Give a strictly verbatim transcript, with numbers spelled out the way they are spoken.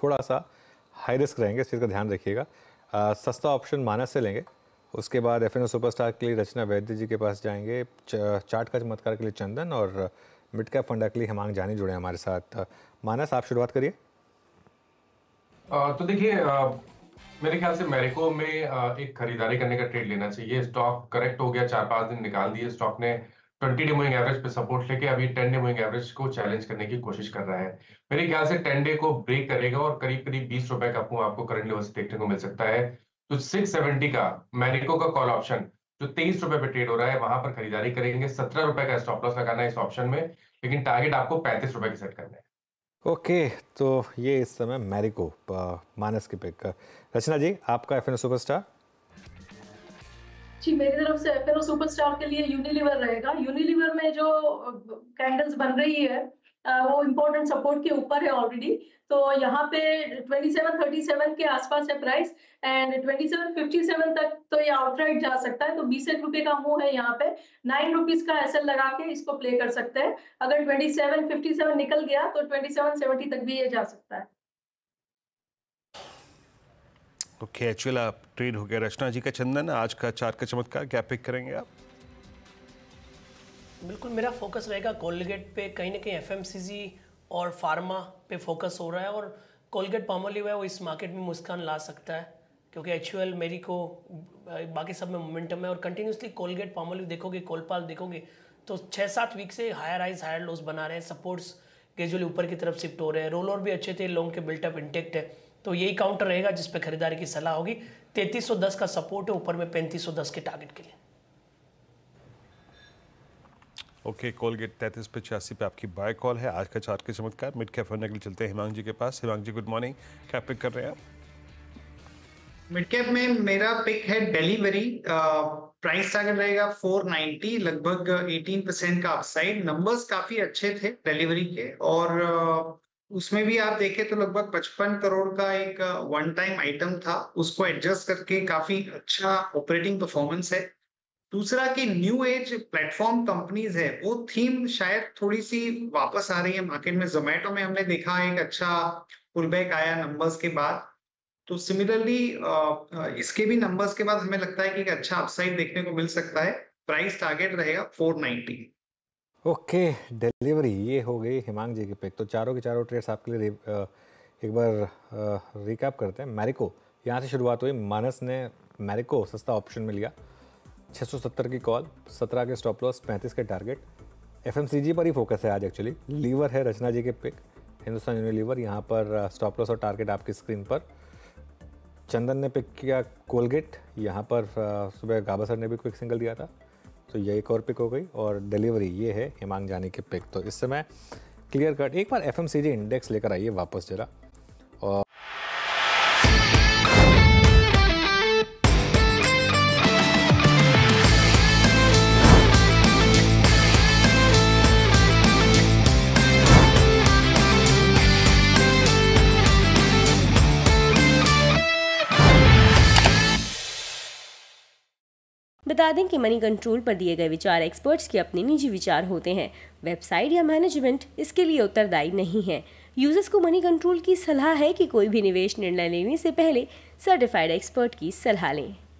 थोड़ा सा high risk रहेंगे, इस चीज़ का ध्यान रखिएगा। आ, सस्ता ऑप्शन मानस से लेंगे, उसके बाद एफ एन ओ सुपरस्टार के लिए रचना वैद्य जी के पास जाएंगे, च, चार्ट का चमत्कार के लिए चंदन, और मिड कैप फंडा के लिए हेमांग जानी जुड़े हमारे साथ। मानस, आप शुरुआत करिए। तो देखिए, मेरे ख्याल से मैरिको में आ, एक खरीदारी करने का ट्रेड लेना चाहिए। स्टॉक करेक्ट हो गया, चार पांच दिन निकाल दिए स्टॉक ने, ट्वेंटी डे मूविंग एवरेज पे सपोर्ट लेके अभी टेन डे मूविंग एवरेज को चैलेंज करने की कोशिश कर रहा है। मेरे ख्याल से टेन डे को ब्रेक करेगा और करीब करीब बीस रुपए का आपको करंट लेवल से देखने को मिल सकता है। तो सिक्स सेवेंटी का मैरिको का कॉल ऑप्शन जो तेईस रुपए पे ट्रेड हो रहा है, वहां पर खरीदारी करेंगे। सत्रह रुपए का स्टॉप लॉस लगाना है इस ऑप्शन में, लेकिन टारगेट आपको पैंतीस रुपए की सेट करना है। ओके okay, तो ये इस समय मैरिको मानस की पिक। रचना जी, आपका एफ एन ओ सुपरस्टार? जी, मेरी तरफ से एफ एन ओ सुपरस्टार के लिए यूनिलीवर रहेगा। यूनिलीवर में जो कैंडल्स बन रही है वो इम्पोर्टेंट सपोर्ट के ऊपर है ऑलरेडी, तो यहाँ पे सत्ताईस सैंतीस के आसपास है प्राइस, एंड सत्ताईस सत्तावन तक तो ये आउटराइट जा सकता है। तो बीस एक रुपए का मुंह है यहाँ पे, नाइन रुपीज का एसएल लगा के इसको प्ले कर सकते हैं। अगर सत्ताईस सत्तावन निकल गया तो सत्ताईस सत्तर तक भी ये जा सकता है। ओके, एक्चुअल आप ट्रेड हो गया रचना जी का। चंदन, आज का चार्ट का चमत्कार क्या पिक करेंगे आप? बिल्कुल, मेरा फोकस रहेगा कोलगेट पे। कहीं ना कहीं एफएमसीजी और फार्मा पे फोकस हो रहा है, और कोलगेट पामोलिव है वो इस मार्केट में मुस्कान ला सकता है, क्योंकि एक्चुअल मेरी को बाकी सब में मोमेंटम है। और कंटिन्यूसली कोलगेट पामोलिव देखोगे, कोलपाल देखोगे तो छः सात वीक से हायर हाइज हायर लोस बना रहे हैं, सपोर्ट्स ग्रेजुअली ऊपर की तरफ शिफ्ट हो रहे हैं, रोल ओवर भी अच्छे थे, लॉन्ग के बिल्टअप इंटेक्ट है। तो यही काउंटर रहेगा जिस पे खरीदारी की सलाह होगी। तैंतीस सौ दस का सपोर्ट है, ऊपर में पैंतीस सौ दस के टारगेट के लिए। ओके, कोलगेट तैंतीस पे छियासी पे आपकी बाय कॉल है। आज का चार्ट के चमत्कार मिड कैप फंड के लिए चलते हैं हेमांग जी के पास। हेमांग जी, गुड मॉर्निंग, क्या पिक कर रहे हैं आप? मिड कैप में मेरा पिक है डिलीवरी। प्राइस टारगेट रहेगा चार सौ नब्बे, लगभग अठारह परसेंट का अपसाइड। नंबर्स काफी अच्छे थे डिलीवरी के, और uh, उसमें भी आप देखें तो लगभग पचपन करोड़ का एक वन टाइम आइटम था, उसको एडजस्ट करके काफी अच्छा ऑपरेटिंग परफॉर्मेंस है। दूसरा कि न्यू एज प्लेटफॉर्म कंपनीज है, वो थीम शायद थोड़ी सी वापस आ रही है मार्केट में। जोमेटो में हमने देखा एक अच्छा पुलबैक आया नंबर्स के बाद, तो सिमिलरली इसके भी नंबर्स के बाद हमें लगता है कि एक अच्छा अपसाइड देखने को मिल सकता है। प्राइस टारगेट रहेगा चार सौ नब्बे। ओके, डिलीवरी ये हो गई हेमांग जी की पिक। तो चारों के चारों ट्रेड्स आपके लिए एक बार रिकैप करते हैं। मैरिको यहाँ से शुरुआत हुई, मानस ने मैरिको सस्ता ऑप्शन में लिया, छह सौ सत्तर की कॉल, सत्रह के स्टॉप लॉस, पैंतीस के टारगेट। एफएमसीजी पर ही फोकस है आज एक्चुअली। लीवर है रचना जी के पिक, हिंदुस्तान यूनिलीवर, यहाँ पर स्टॉप लॉस और टारगेट आपकी स्क्रीन पर। चंदन ने पिक किया कोलगेट, यहाँ पर सुबह गाबा सर ने भी क्विक सिंगल दिया था, तो ये एक और पिक हो गई। और डिलीवरी ये है हेमांग जानी की पिक। तो इस समय क्लियर कट एक बार एफएमसीजी इंडेक्स लेकर आइए वापस जरा। और बता दें कि मनी कंट्रोल पर दिए गए विचार एक्सपर्ट्स के अपने निजी विचार होते हैं। वेबसाइट या मैनेजमेंट इसके लिए उत्तरदायी नहीं है। यूजर्स को मनी कंट्रोल की सलाह है कि कोई भी निवेश निर्णय लेने से पहले सर्टिफाइड एक्सपर्ट की सलाह लें।